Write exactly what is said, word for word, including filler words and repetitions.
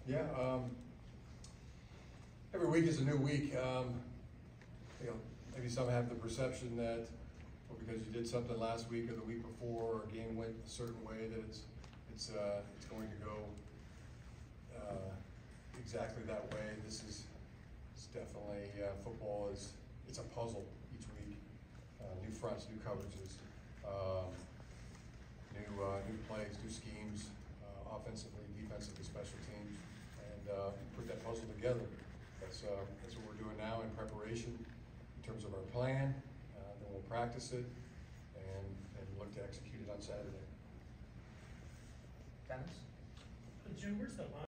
Yeah, um, every week is a new week. Um, you know, maybe some have the perception that, well, because you did something last week or the week before, or a game went a certain way, that it's it's uh, it's going to go uh, exactly that way. This is it's definitely uh, football is it's a puzzle each week. Uh, new fronts, new coverages, um, new uh, new plays, new schemes, uh, offensively, defensively, special teams, and uh, put that puzzle together. That's uh, that's what we're doing now in preparation in terms of our plan. Uh, then we'll practice it and and look to execute it on Saturday. Dennis? Jim, where's the line?